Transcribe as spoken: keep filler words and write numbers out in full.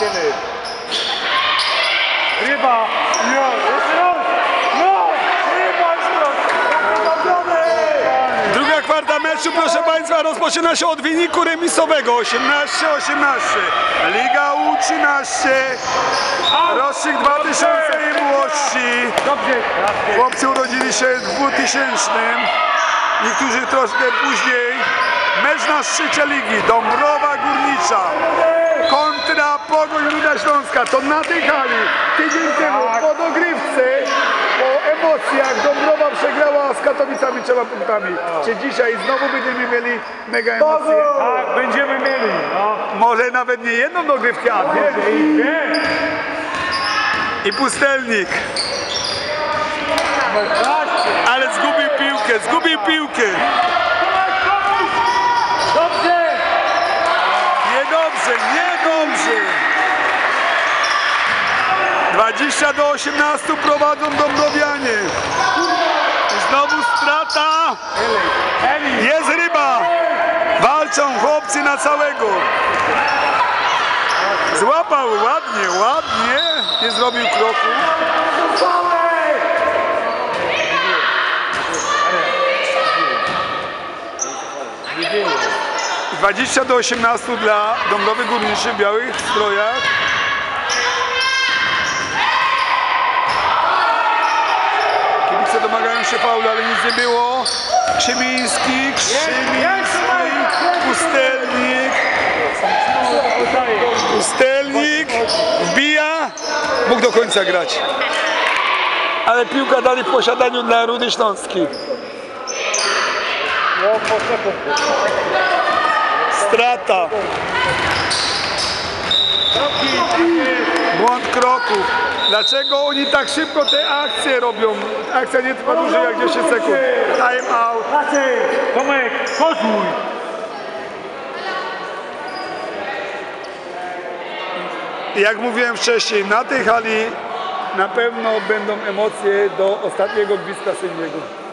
Jedziemy. Ryba. No, jeszcze raz. No, ryba, Druga kwarta meczu, proszę Państwa, rozpoczyna się od wyniku remisowego osiemnaście osiemnaście. Liga U trzynaście, rocznik dwa tysiące i młodsi. Chłopcy urodzili się w dwutysięcznym, niektórzy troszkę później. Mecz na szczycie ligi, Dąbrowa Górnicza kontra Pogoń Ruda Śląska. To na tej hali tydzień temu po dogrywce, po emocjach Dąbrowa przegrała z Katowicami trzema punktami. Czy dzisiaj znowu będziemy mieli mega emocje? Tak, będziemy mieli. No. Może nawet nie jedną dogrywkę, a dwie. I Pustelnik. Ale zgubił piłkę, zgubił piłkę. Dobrze! Niedobrze, niedobrze. dwadzieścia do osiemnastu prowadzą Dąbrowianie. I znowu strata. Jest ryba. Walczą chłopcy na całego. Złapał ładnie, ładnie. Nie zrobił kroku. dwadzieścia do osiemnastu dla Dąbrowy Górniczej w białych strojach. Kibice domagają się faulu, ale nic nie było. Krzymiński, Krzymiński, Pustelnik. Pustelnik wbija. Mógł do końca grać. Ale piłka dalej w posiadaniu dla Rudy Śląskiej. Strata. Błąd kroków. Dlaczego oni tak szybko te akcje robią? Akcja nie trwa dłużej jak dziesięć sekund. Time out. Tomek, kozuj! Jak mówiłem wcześniej, na tej hali na pewno będą emocje do ostatniego gwizdka sędziego.